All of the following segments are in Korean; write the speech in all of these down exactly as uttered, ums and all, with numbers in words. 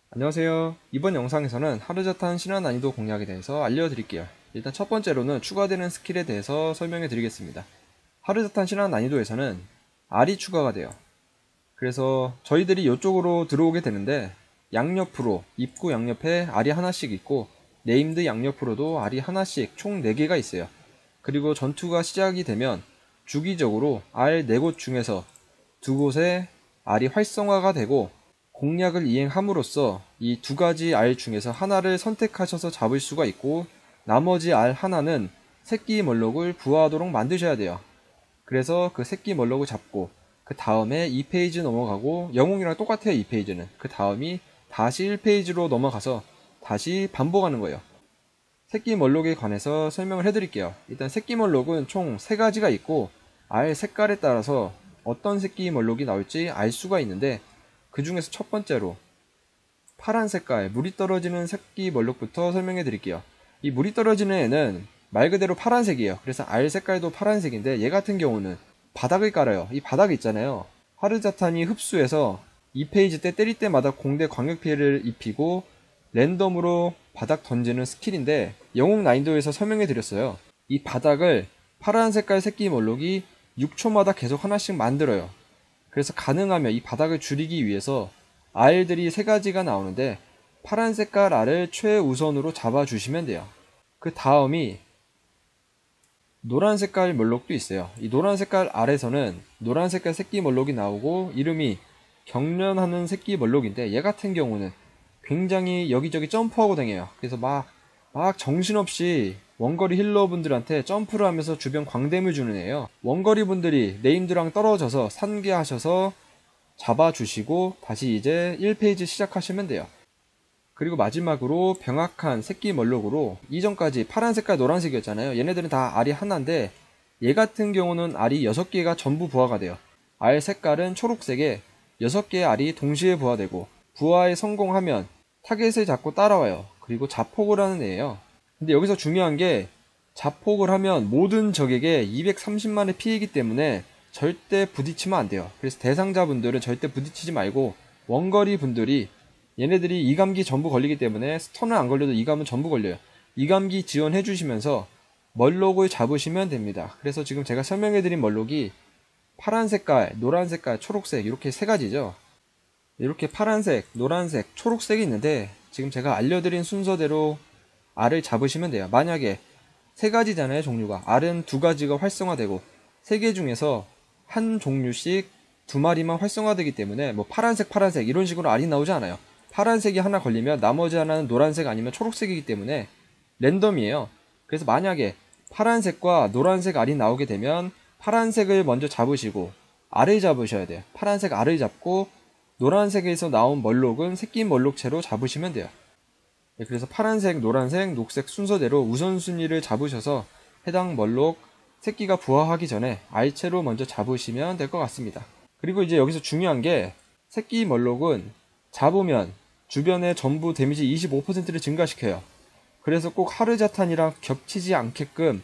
안녕하세요. 이번 영상에서는 하르자탄 신화 난이도 공략에 대해서 알려드릴게요. 일단 첫 번째로는 추가되는 스킬에 대해서 설명해 드리겠습니다. 하르자탄 신화 난이도에서는 알이 추가가 돼요. 그래서 저희들이 이쪽으로 들어오게 되는데 양옆으로, 입구 양옆에 알이 하나씩 있고 네임드 양옆으로도 알이 하나씩 총 네 개가 있어요. 그리고 전투가 시작이 되면 주기적으로 알 네 곳 중에서 두 곳에 알이 활성화가 되고 공략을 이행함으로써 이 두 가지 알 중에서 하나를 선택하셔서 잡을 수가 있고 나머지 알 하나는 새끼 멀록을 부화하도록 만드셔야 돼요. 그래서 그 새끼 멀록을 잡고 그 다음에 이 페이지 넘어가고 영웅이랑 똑같아요. 이 페이지는 그 다음이 다시 일 페이지로 넘어가서 다시 반복하는 거예요. 새끼 멀록에 관해서 설명을 해드릴게요. 일단 새끼 멀록은 총 세 가지가 있고 알 색깔에 따라서 어떤 새끼 멀록이 나올지 알 수가 있는데 그 중에서 첫 번째로 파란 색깔 물이 떨어지는 새끼 멀록부터 설명해 드릴게요. 이 물이 떨어지는 애는 말 그대로 파란색이에요. 그래서 알 색깔도 파란색인데 얘 같은 경우는 바닥을 깔아요. 이 바닥 있잖아요. 하르자탄이 흡수해서 이 페이지 때 때릴 때마다 공대 광역 피해를 입히고 랜덤으로 바닥 던지는 스킬인데 영웅 난이도에서 설명해 드렸어요. 이 바닥을 파란 색깔 새끼 멀록이 육 초마다 계속 하나씩 만들어요. 그래서 가능하면 이 바닥을 줄이기 위해서 알들이 세 가지가 나오는데 파란 색깔 알을 최우선으로 잡아주시면 돼요. 그 다음이 노란 색깔 멀록도 있어요. 이 노란 색깔 알에서는 노란 색깔 새끼 멀록이 나오고 이름이 경련하는 새끼 멀록인데 얘 같은 경우는 굉장히 여기저기 점프하고 다녀요. 그래서 막, 막 정신없이 원거리 힐러분들한테 점프를 하면서 주변 광댐을 주는 애예요. 원거리 분들이 네임드랑 떨어져서 산계하셔서 잡아주시고 다시 이제 일 페이지 시작하시면 돼요. 그리고 마지막으로 병악한 새끼 멀록으로 이전까지 파란 색깔 노란색이었잖아요. 얘네들은 다 알이 하나인데 얘 같은 경우는 알이 여섯 개가 전부 부화가 돼요. 알 색깔은 초록색에 여섯 개의 알이 동시에 부화되고 부화에 성공하면 타겟을 잡고 따라와요. 그리고 자폭을 하는 애예요. 근데 여기서 중요한 게 자폭을 하면 모든 적에게 이백삼십만의 피해이기 때문에 절대 부딪히면 안 돼요. 그래서 대상자분들은 절대 부딪히지 말고 원거리 분들이 얘네들이 이감기 전부 걸리기 때문에 스턴은 안 걸려도 이감은 전부 걸려요. 이감기 지원해 주시면서 멀록을 잡으시면 됩니다. 그래서 지금 제가 설명해드린 멀록이 파란 색깔, 노란 색깔, 초록색 이렇게 세 가지죠. 이렇게 파란색, 노란색, 초록색이 있는데 지금 제가 알려드린 순서대로 알을 잡으시면 돼요. 만약에 세 가지잖아요, 종류가. 알은 두 가지가 활성화되고 세 개 중에서 한 종류씩 두 마리만 활성화되기 때문에 뭐 파란색, 파란색 이런 식으로 알이 나오지 않아요. 파란색이 하나 걸리면 나머지 하나는 노란색 아니면 초록색이기 때문에 랜덤이에요. 그래서 만약에 파란색과 노란색 알이 나오게 되면 파란색을 먼저 잡으시고 알을 잡으셔야 돼요. 파란색 알을 잡고 노란색에서 나온 멀록은 새끼 멀록채로 잡으시면 돼요. 네, 그래서 파란색, 노란색, 녹색 순서대로 우선순위를 잡으셔서 해당 멀록 새끼가 부화하기 전에 알채로 먼저 잡으시면 될 것 같습니다. 그리고 이제 여기서 중요한 게 새끼 멀록은 잡으면 주변에 전부 데미지 이십오 퍼센트를 증가시켜요. 그래서 꼭 하르자탄이랑 겹치지 않게끔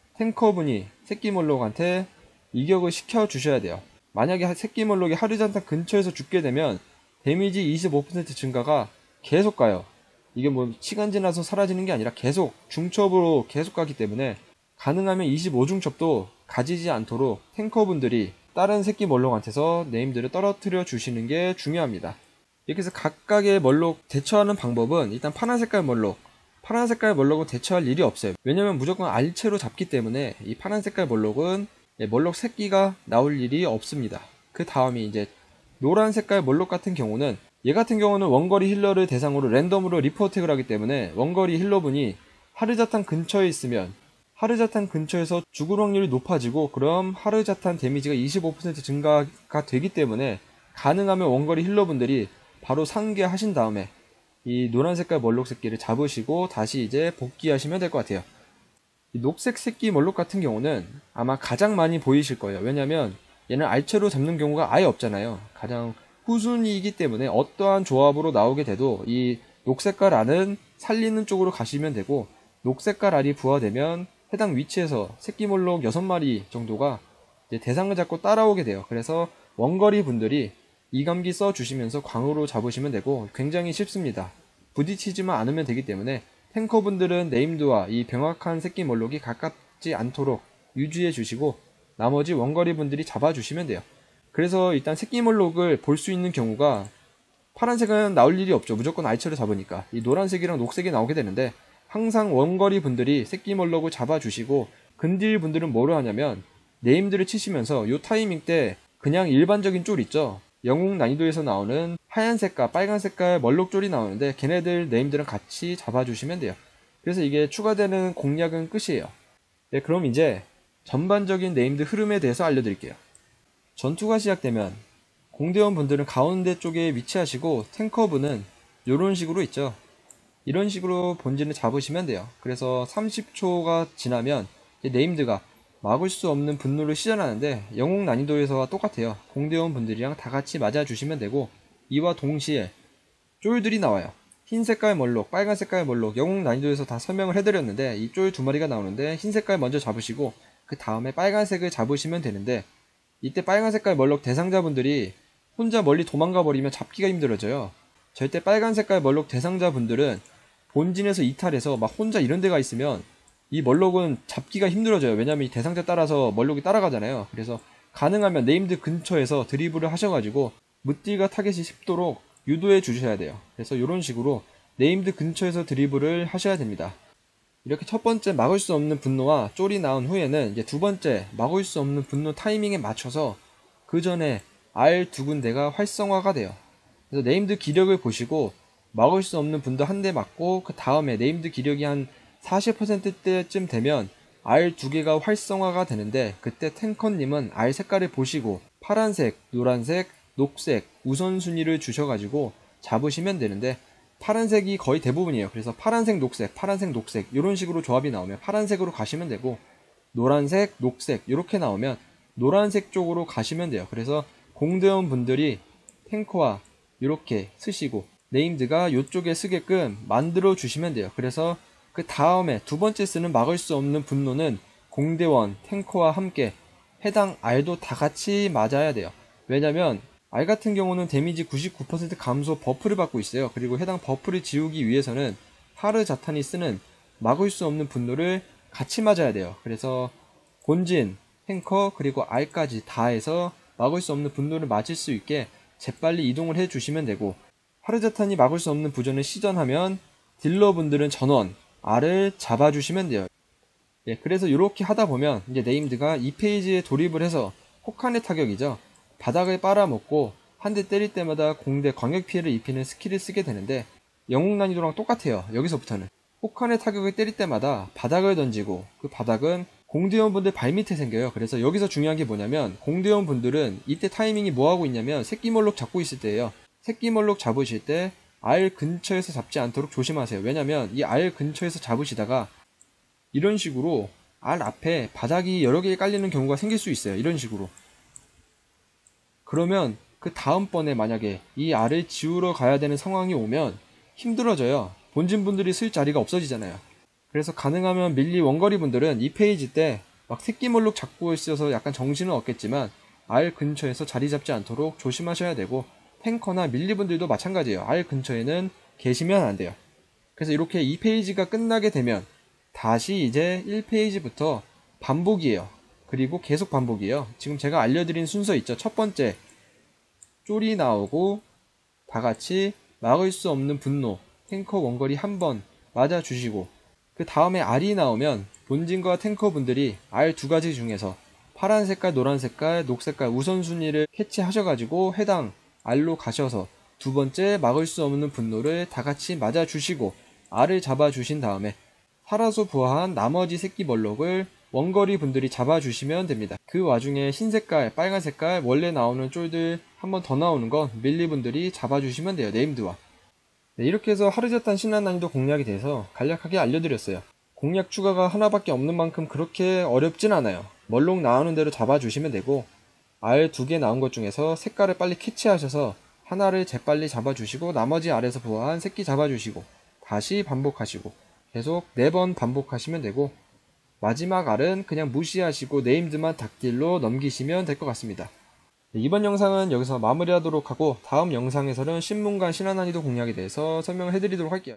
탱커분이 새끼 멀록한테 이격을 시켜주셔야 돼요. 만약에 새끼 멀록이 하르자탄 근처에서 죽게 되면 데미지 이십오 퍼센트 증가가 계속 가요. 이게 뭐 시간 지나서 사라지는 게 아니라 계속 중첩으로 계속 가기 때문에 가능하면 이십오 중첩도 가지지 않도록 탱커분들이 다른 새끼 멀록한테서 네임들을 떨어뜨려 주시는 게 중요합니다. 이렇게 해서 각각의 멀록 대처하는 방법은 일단 파란 색깔 멀록 파란 색깔 멀록은 대처할 일이 없어요. 왜냐면 무조건 알채로 잡기 때문에 이 파란 색깔 멀록은 멀록 새끼가 나올 일이 없습니다. 그 다음이 이제 노란 색깔 멀록 같은 경우는 얘 같은 경우는 원거리 힐러를 대상으로 랜덤으로 리포어택을 하기 때문에 원거리 힐러분이 하르자탄 근처에 있으면 하르자탄 근처에서 죽을 확률이 높아지고 그럼 하르자탄 데미지가 이십오 퍼센트 증가가 되기 때문에 가능하면 원거리 힐러분들이 바로 상계하신 다음에 이 노란 색깔 멀록 새끼를 잡으시고 다시 이제 복귀하시면 될 것 같아요. 이 녹색 새끼 멀록 같은 경우는 아마 가장 많이 보이실 거예요. 왜냐면 얘는 알체로 잡는 경우가 아예 없잖아요. 가장 후순위이기 때문에 어떠한 조합으로 나오게 돼도 이 녹색깔 알은 살리는 쪽으로 가시면 되고 녹색깔 알이 부화되면 해당 위치에서 새끼 몰록 여섯 마리 정도가 이제 대상을 잡고 따라오게 돼요. 그래서 원거리 분들이 이감기 써주시면서 광으로 잡으시면 되고 굉장히 쉽습니다. 부딪히지만 않으면 되기 때문에 탱커분들은 네임드와 이 병확한 새끼 멀록이 가깝지 않도록 유지해 주시고 나머지 원거리 분들이 잡아주시면 돼요. 그래서 일단 새끼 멀록을 볼 수 있는 경우가 파란색은 나올 일이 없죠. 무조건 아이처를 잡으니까. 이 노란색이랑 녹색이 나오게 되는데 항상 원거리 분들이 새끼 멀록을 잡아주시고 근딜 분들은 뭐를 하냐면 네임드를 치시면서 요 타이밍 때 그냥 일반적인 쫄 있죠. 영웅 난이도에서 나오는 하얀 색깔, 빨간 색깔 멀록 쫄이 나오는데 걔네들 네임들은 같이 잡아주시면 돼요. 그래서 이게 추가되는 공략은 끝이에요. 네, 그럼 이제 전반적인 네임드 흐름에 대해서 알려드릴게요. 전투가 시작되면 공대원 분들은 가운데 쪽에 위치하시고 탱커분은 이런 식으로 있죠. 이런 식으로 본진을 잡으시면 돼요. 그래서 삼십 초가 지나면 네임드가 막을 수 없는 분노를 시전하는데 영웅 난이도에서와 똑같아요. 공대원 분들이랑 다 같이 맞아주시면 되고 이와 동시에 쫄들이 나와요. 흰 색깔 멀록, 빨간 색깔 멀록, 영웅 난이도에서 다 설명을 해드렸는데 이 쫄 두 마리가 나오는데 흰 색깔 먼저 잡으시고 그 다음에 빨간색을 잡으시면 되는데 이때 빨간 색깔 멀록 대상자분들이 혼자 멀리 도망가 버리면 잡기가 힘들어져요. 절대 빨간 색깔 멀록 대상자분들은 본진에서 이탈해서 막 혼자 이런 데가 있으면 이 멀록은 잡기가 힘들어져요. 왜냐면 이 대상자 따라서 멀록이 따라가잖아요. 그래서 가능하면 네임드 근처에서 드리블을 하셔가지고 무딜과 타겟이 쉽도록 유도해 주셔야 돼요. 그래서 이런 식으로 네임드 근처에서 드리블을 하셔야 됩니다. 이렇게 첫 번째 막을 수 없는 분노와 쫄이 나온 후에는 이제 두 번째 막을 수 없는 분노 타이밍에 맞춰서 그 전에 알 두 군데가 활성화가 돼요. 그래서 네임드 기력을 보시고 막을 수 없는 분도 한 대 맞고 그 다음에 네임드 기력이 한 사십 퍼센트대쯤 되면 알 두 개가 활성화가 되는데 그때 탱커님은 알 색깔을 보시고 파란색, 노란색, 녹색 우선순위를 주셔가지고 잡으시면 되는데 파란색이 거의 대부분이에요. 그래서 파란색, 녹색, 파란색, 녹색 이런 식으로 조합이 나오면 파란색으로 가시면 되고 노란색, 녹색 이렇게 나오면 노란색 쪽으로 가시면 돼요. 그래서 공대원 분들이 탱커와 이렇게 쓰시고 네임드가 이쪽에 쓰게끔 만들어 주시면 돼요. 그래서 그 다음에 두 번째 쓰는 막을 수 없는 분노는 공대원, 탱커와 함께 해당 알도 다 같이 맞아야 돼요. 왜냐면 알 같은 경우는 데미지 구십구 퍼센트 감소 버프를 받고 있어요. 그리고 해당 버프를 지우기 위해서는 하르자탄이 쓰는 막을 수 없는 분노를 같이 맞아야 돼요. 그래서 본진, 탱커, 그리고 알까지 다 해서 막을 수 없는 분노를 맞을 수 있게 재빨리 이동을 해주시면 되고 하르자탄이 막을 수 없는 부전을 시전하면 딜러분들은 전원, 알을 잡아주시면 돼요. 예, 그래서 이렇게 하다 보면 이제 네임드가 이 페이지에 돌입을 해서 혹한의 타격이죠. 바닥을 빨아먹고 한 대 때릴 때마다 공대 광역 피해를 입히는 스킬을 쓰게 되는데 영웅 난이도랑 똑같아요. 여기서부터는 혹한의 타격을 때릴 때마다 바닥을 던지고 그 바닥은 공대원분들 발밑에 생겨요. 그래서 여기서 중요한 게 뭐냐면 공대원분들은 이때 타이밍이 뭐하고 있냐면 새끼멀록 잡고 있을 때예요. 새끼멀록 잡으실 때 알 근처에서 잡지 않도록 조심하세요. 왜냐면 이 알 근처에서 잡으시다가 이런 식으로 알 앞에 바닥이 여러 개 깔리는 경우가 생길 수 있어요. 이런 식으로. 그러면 그 다음번에 만약에 이 알을 지우러 가야 되는 상황이 오면 힘들어져요. 본진 분들이 쓸 자리가 없어지잖아요. 그래서 가능하면 밀리 원거리 분들은 이 페이지 때 막 새끼몰록 잡고 있어서 약간 정신은 없겠지만 알 근처에서 자리 잡지 않도록 조심하셔야 되고 탱커나 밀리 분들도 마찬가지예요. 알 근처에는 계시면 안 돼요. 그래서 이렇게 이 페이지가 끝나게 되면 다시 이제 일 페이지부터 반복이에요. 그리고 계속 반복이에요. 지금 제가 알려드린 순서 있죠. 첫 번째 쫄이 나오고 다같이 막을 수 없는 분노 탱커 원거리 한 번 맞아주시고 그 다음에 알이 나오면 본진과 탱커 분들이 알 두 가지 중에서 파란 색깔, 노란 색깔, 녹 색깔 우선순위를 캐치하셔가지고 해당 알로 가셔서 두 번째 막을 수 없는 분노를 다같이 맞아주시고 알을 잡아주신 다음에 살아서 부화한 나머지 새끼 멀록을 원거리 분들이 잡아주시면 됩니다. 그 와중에 흰 색깔, 빨간 색깔 원래 나오는 쫄들 한 번 더 나오는 건 밀리 분들이 잡아주시면 돼요. 네임드와. 네, 이렇게 해서 하르자탄 신란 난이도 공략에 대해서 간략하게 알려드렸어요. 공략 추가가 하나밖에 없는 만큼 그렇게 어렵진 않아요. 멀록 나오는 대로 잡아주시면 되고 알 두 개 나온 것 중에서 색깔을 빨리 캐치하셔서 하나를 재빨리 잡아주시고 나머지 알에서 부화한 새끼 잡아주시고 다시 반복하시고 계속 네 번 반복하시면 되고 마지막 알은 그냥 무시하시고 네임드만 닭딜로 넘기시면 될 것 같습니다. 네, 이번 영상은 여기서 마무리하도록 하고 다음 영상에서는 신문관 신화 난이도 공략에 대해서 설명을 해드리도록 할게요.